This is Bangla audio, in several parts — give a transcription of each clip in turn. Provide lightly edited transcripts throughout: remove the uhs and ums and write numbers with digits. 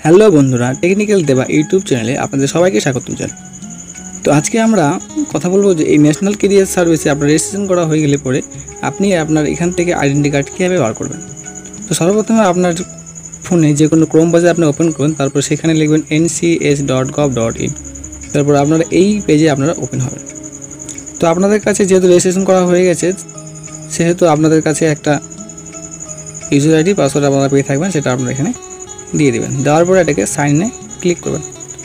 হ্যালো বন্ধুরা, টেকনিক্যাল দেবা ইউটিউব চ্যানেলে আপনাদের সবাইকে স্বাগতম জানাই। তো আজকে আমরা কথা বলবো যে এই ন্যাশনাল ক্যারিয়ার সার্ভিসে আপনার রেজিস্ট্রেশন করা হয়ে গেলে পরে আপনি আপনার এখান থেকে আইডেন্টি কার্ড কীভাবে বার করবেন। তো সর্বপ্রথমে আপনার ফোনে যে কোনো ক্রোম ব্রাউজার আপনি ওপেন করুন, তারপর সেখানে লিখবেন ncs.gov.in। তারপর আপনারা এই পেজে আপনারা ওপেন হবেন। তো আপনাদের কাছে যেহেতু রেজিস্ট্রেশন করা হয়ে গেছে সেহেতু আপনাদের কাছে একটা ইউজার আইডি পাসওয়ার্ড আপনারা পেয়ে থাকবেন, সেটা আপনারা এখানে দিয়ে দেবেন। দেওয়ার পরে এটাকে সাইনে ক্লিক করবেন।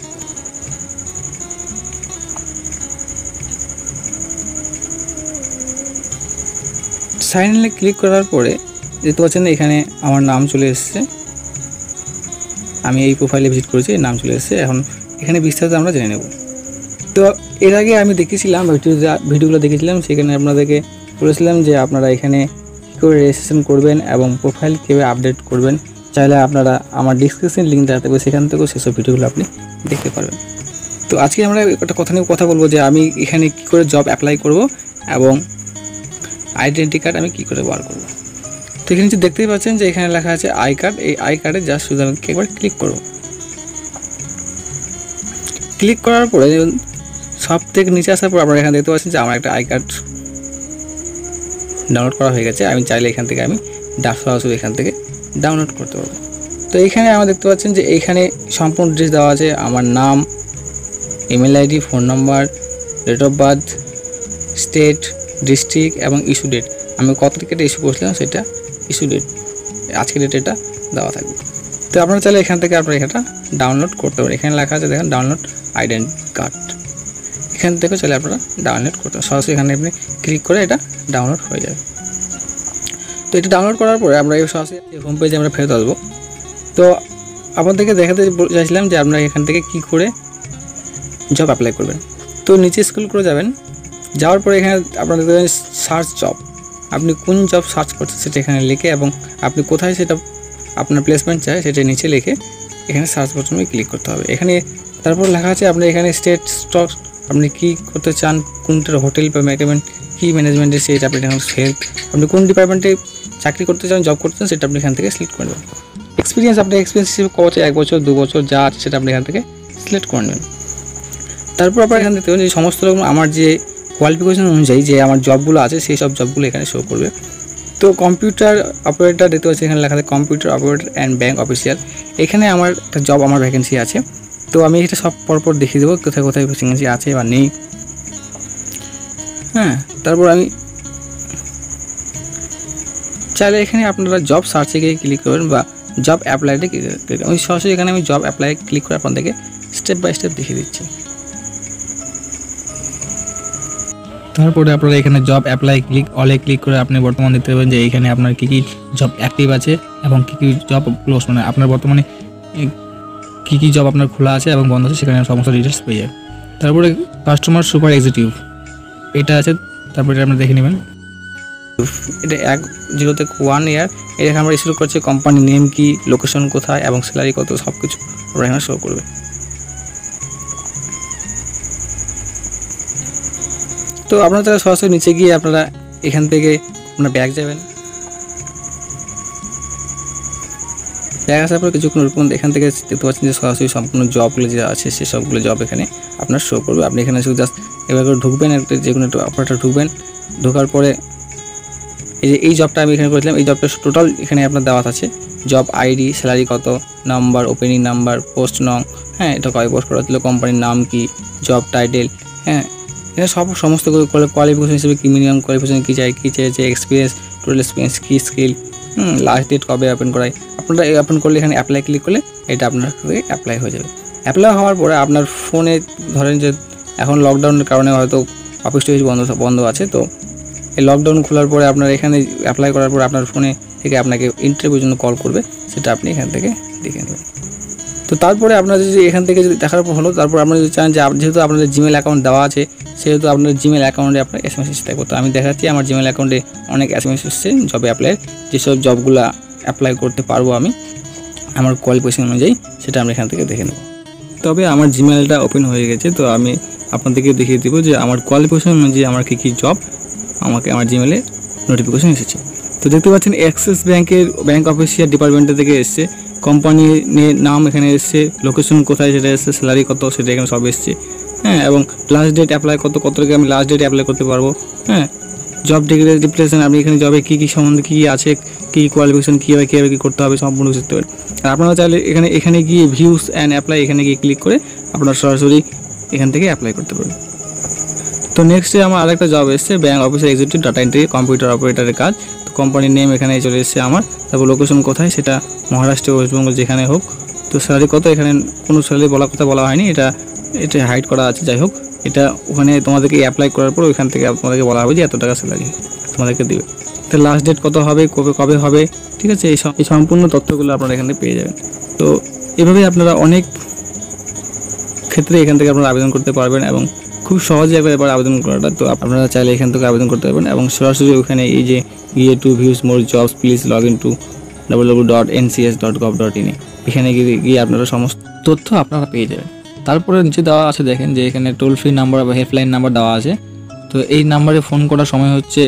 সাইনে ক্লিক করার পরে দেখতে পাচ্ছেন এখানে আমার নাম চলে এসেছে, আমি এই প্রোফাইলে ভিজিট করেছি, নাম চলে এসেছে। এখন এখানে বিস্তারিত আমরা জেনে নেব। তো এর আগে আমি দেখেছিলাম ভিডিওগুলো দেখেছিলাম, সেখানে আপনাদেরকে বলেছিলাম যে আপনারা এখানে কী করে রেজিস্ট্রেশন করবেন এবং প্রোফাইল কীভাবে আপডেট করবেন। চাইলে আপনারা আমার ডিসক্রিপশন লিঙ্ক দেওয়া থাকবে, সেখান থেকেও সেসব ভিডিওগুলো আপনি দেখতে পারবেন। তো আজকে আমরা একটা কথা নিয়ে কথা বলবো যে আমি এখানে কী করে জব অ্যাপ্লাই করব এবং আইডেন্টি কার্ড আমি কী করে বার করব। তো এখানে যে দেখতেই পাচ্ছেন যে এখানে লেখা আছে আই কার্ড, এই আই কার্ডে জাস্ট শুধু আমি একবার ক্লিক করব। ক্লিক করার পরে সব থেকে নিচে আসার পর আপনারা এখানে দেখতে পাচ্ছেন যে আমার একটা আই কার্ড ডাউনলোড করা হয়ে গেছে। আমি চাইলে এখান থেকে আমি সরাসরি এখান থেকে ডাউনলোড করতে পারবো। তো এইখানে আমরা দেখতে পাচ্ছেন যে এইখানে সম্পূর্ণ ডিটেলস দেওয়া আছে, আমার নাম, email ID, phone number, date of birth, state, district এবং ইস্যু ডেট। আমি কত টিকেটে ইস্যু করছিলাম সেটা ইস্যু ডেট, আজকের ডেট এটা দেওয়া থাকবে। তো আপনারা চাইলে এখান থেকে আপনারা এটা ডাউনলোড করতে পারেন। এখানে লেখা আছে দেখেন ডাউনলোড আইডেন্টি কার্ড, এখান থেকে চাইলে আপনারা ডাউনলোড করতে পারেন। সরাসরি এখানে আপনি ক্লিক করে এটা ডাউনলোড হয়ে যাবে। তো এটা ডাউনলোড করার পরে আমরা এই সরাসরি হোম পেজে আমরা ফেরত আসবো। তো আপনাদেরকে দেখাতে চাইছিলাম যে আপনারা এখান থেকে কি করে জব অ্যাপ্লাই করবেন। তো নিচে স্ক্রল করে যাবেন, যাওয়ার পরে এখানে আপনারা দেখবেন সার্চ জব, আপনি কোন জব সার্চ করছেন সেটা এখানে লিখে এবং আপনি কোথায় সেটা আপনার প্লেসমেন্ট চাই সেটা নিচে লিখে এখানে সার্চ বাটনে ক্লিক করতে হবে। এখানে তারপর লেখা আছে আপনি এখানে স্টেট স্টক, আপনি কী করতে চান, কোনটার হোটেল বা ম্যানেজমেন্ট কী ম্যানেজমেন্টের সেটা আপনি এখানে হেলথ, আপনি কোন ডিপার্টমেন্টে চাকরি করতে চান, জব করতে চান সেটা আপনি এখান থেকে সিলেক্ট করবেন। এক্সপিরিয়েন্স আপনি এক্সপিরিয়েন্স হিসেবে কত, 1 বছর 2 বছর যা আছে সেটা আপনি এখান থেকে সিলেক্ট করে নেবেন। তারপর আপনার এখান থেকে যে সমস্ত রকম আমার যে কোয়ালিফিকেশন অনুযায়ী যে আমার জবগুলো আছে সেই সব জবগুলো এখানে শো করবে। তো কম্পিউটার অপারেটর দেখতে পাচ্ছি এখানে লেখা আছে computer operator and bank official. এখানে আমার একটা জব, আমার ভ্যাকেন্সি আছে। তো আমি এটা সব পরপর দেখিয়ে দেবো কোথায় কোথায় ভ্যাকেন্সি আছে বা নেই। তারপর আমি চাইলে এখানে আপনারা জব সার্চে গিয়ে ক্লিক করবেন বা জব অ্যাপ্লাইতে ক্লিক করবেন। ওই সরাসরি এখানে আমি জব অ্যাপ্লাই ক্লিক করে আপনাদেরকে স্টেপ বাই স্টেপ দেখিয়ে দিচ্ছি। তারপরে আপনারা এখানে জব অ্যাপ্লাই ক্লিক করে আপনি বর্তমানে দেখতে পাবেন যে এইখানে আপনার কী কী জব অ্যাক্টিভ আছে এবং কী কী জব ক্লোজ, মানে আপনার বর্তমানে কী কী জব আপনার খোলা আছে এবং বন্ধ আছে সেখানে সমস্ত ডিটেলস পেয়ে যাবে। তারপরে কাস্টমার সুপার এক্সিকিউটিভ এটা আছে, তারপরে এটা আপনি দেখে নেবেন। এটা 0 থেকে 1 ইয়ার, এটা আমরা শুরু করছি, কোম্পানি নেম কি, লোকেশন কোথায় এবং স্যালারি কত, সব কিছু আমরা এখানে শো করবে। তো আপনারা তারা সরাসরি নিচে গিয়ে আপনারা এখান থেকে আপনার ব্যাক যাবেন। ব্যাক আসার পর কিছুক্ষণ এখান থেকে দেখতে পাচ্ছেন যে সরাসরি সম্পূর্ণ জবগুলো যে আছে সে সবগুলো জব এখানে আপনার শো করবে। আপনি এখানে শুধু জাস্ট এবার করে ঢুকবেন, একটা যে কোনো একটা অপারেটর ঢুকবেন, ঢোকার পরে এই যে এই জবটা আমি এখানে করেছিলাম, এই জবটা টোটাল এখানে আপনার দেওয়া আছে, জব আইডি, স্যালারি কত, নাম্বার, ওপেনিং নাম্বার, পোস্ট নং, এটা কয় পোস্ট করা হচ্ছিলো, কোম্পানির নাম কি, জব টাইটেল, এখানে সমস্ত কোয়ালিফিকেশন হিসেবে কি মিনিমাম কোয়ালিফিকেশন কী চাই, কী চেয়েছে, এক্সপিরিয়েন্স, টোটাল এক্সপিরিয়েন্স, কী স্কিল, লাস্ট ডেট কবে ওপেন করায়। আপনারা ওপেন করলে এখানে অ্যাপ্লাই ক্লিক করলে এটা আপনার অ্যাপ্লাই হয়ে যাবে। অ্যাপ্লাই হওয়ার পরে আপনার ফোনে ধরেন যে এখন লকডাউনের কারণে হয়তো অফিস টফিস বন্ধ আছে, তো এই লকডাউন খোলার পরে আপনার এখানে অ্যাপ্লাই করার পরে আপনার ফোনে থেকে আপনাকে ইন্টারভিউর জন্য কল করবে, সেটা আপনি এখান থেকে দেখে নেবেন। তো তারপরে আপনার যদি এখান থেকে যদি দেখার পর হলো, তারপর আপনারা যদি চান যে যেহেতু আপনাদের জিমেল অ্যাকাউন্ট দেওয়া আছে সেহেতু আপনার জিমেল অ্যাকাউন্টে আপনার SMS এসে থাকবে। তো আমি দেখাচ্ছি আমার জিমেল অ্যাকাউন্টে অনেক SMS এসছে জবে অ্যাপ্লাইয়ের, যেসব জবগুলো অ্যাপ্লাই করতে পারবো আমি আমার কোয়ালিফিকেশন অনুযায়ী, সেটা আমরা এখান থেকে দেখে নেব। তবে আমার জিমেলটা ওপেন হয়ে গেছে, তো আমি আপনাদেরকে দেখিয়ে দেবো যে আমার কোয়ালিফিকেশন অনুযায়ী আমার কী কী জব আমাকে আমার জিমেলে নোটিফিকেশন এসেছে। তো তো দেখতে পাচ্ছেন অ্যাক্সিস ব্যাংকের ব্যাংক অফিসিয়াল ডিপার্টমেন্টের থেকে এসছে, কোম্পানির নাম এখানে এসছে, লোকেশন কোথায় সেটা এসছে, স্যালারি কত সেটা এখানে সব এসছে। হ্যাঁ, এবং লাস্ট ডেট অ্যাপ্লাই কত তারিখে আমি লাস্ট ডেট অ্যাপ্লাই করতে পারবো। হ্যাঁ, জব ডিক্লারেশন আপনি এখানে জবে কী সম্বন্ধে কী আছে, কী কোয়ালিফিকেশন কীভাবে কী করতে হবে সম্পূর্ণ বুঝতে পারেন। আর আপনারা চাইলে এখানে গিয়ে ভিউস অ্যান্ড অ্যাপ্লাই এখানে গিয়ে ক্লিক করে আপনারা সরাসরি এখান থেকে অ্যাপ্লাই করতে পারবেন। তো নেক্সটে আমার আরেকটা জব এসছে, bank officer executive data entry computer অপারেটরের কাজ। তো কোম্পানির নেম এখানে চলে এসেছে আমার, তারপর লোকেশন কোথায় সেটা মহারাষ্ট্র ওয়েস্টবেঙ্গল যেখানে হোক। তো স্যালারি কত, এখানে কোনো স্যালারি বলা হয়নি, এটা হাইড করা আছে। যাই হোক, এটা ওখানে তোমাদেরকে অ্যাপ্লাই করার পর ওইখান থেকে তোমাদেরকে বলা হবে যে এত টাকা স্যালারি তোমাদেরকে দেবে। তো লাস্ট ডেট কত হবে, কবে হবে, ঠিক আছে, এই সম্পূর্ণ তথ্যগুলো আপনারা এখানে পেয়ে যাবেন। তো এভাবেই আপনারা অনেক ক্ষেত্রে এখান থেকে আপনারা আবেদন করতে পারবেন এবং খুব সহজে একবার আবেদন করাটা। তো আপনারা চাইলে এখান থেকে আবেদন করতে পারবেন এবং সরাসরি ওখানে এই যে গিয়ে to views more jobs please log in to www.ncs.gov.in এখানে গিয়ে আপনারা সমস্ত তথ্য আপনারা পেয়ে যাবেন। তারপরে নিচে দেওয়া আছে দেখেন যে এখানে টোল ফ্রি নাম্বার বা হেল্পলাইন নাম্বার দেওয়া আছে। তো এই নাম্বারে ফোন করার সময় হচ্ছে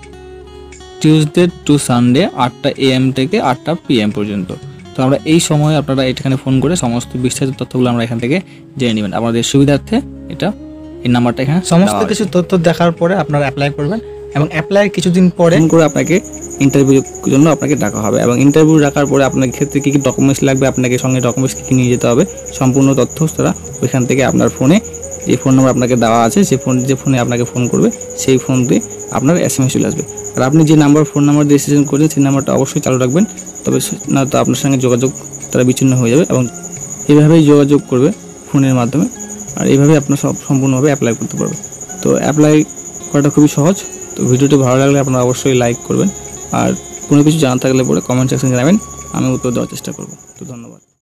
টিউসডে টু সানডে 8টা AM থেকে 8টা PM পর্যন্ত। তো আমরা এই সময় আপনারা এখানে ফোন করে সমস্ত বিস্তারিত তথ্যগুলো আমরা এখান থেকে জেনে নেবেন। আমাদের সুবিধার্থে এই নাম্বারটা এখানে সমস্ত কিছু তথ্য দেখার পরে আপনারা অ্যাপ্লাই করবেন এবং অ্যাপ্লাই কিছুদিন পরে করে আপনাকে ইন্টারভিউর জন্য আপনাকে ডাকা হবে এবং ইন্টারভিউ ডাকার পরে আপনার ক্ষেত্রে কী কী ডকুমেন্টস লাগবে, আপনাকে সঙ্গে ডকুমেন্টস কী নিয়ে যেতে হবে সম্পূর্ণ তথ্য তারা ওইখান থেকে আপনার ফোনে যে ফোন নাম্বার আপনাকে দেওয়া আছে যে ফোনে আপনাকে ফোন করবে সেই ফোন দিয়ে আপনার SMS চলে আসবে। আর আপনি যে ফোন নাম্বার দিয়ে রেজিস্ট্রেশন করেন সেই নাম্বারটা অবশ্যই চালু রাখবেন, তবে না তো আপনার সঙ্গে যোগাযোগ তারা বিচ্ছিন্ন হয়ে যাবে এবং এইভাবেই যোগাযোগ করবে ফোনের মাধ্যমে। আর এইভাবে আপনার সম্পূর্ণভাবে অ্যাপ্লাই করতে পারবেন। তো অ্যাপ্লাই করাটা খুবই সহজ। তো ভিডিওটি ভালো লাগলে আপনারা অবশ্যই লাইক করবেন আর কোনো কিছু জানা থাকলে পরে কমেন্ট সেকশনে জানাবেন, আমি উত্তর দেওয়ার চেষ্টা করব। তো ধন্যবাদ।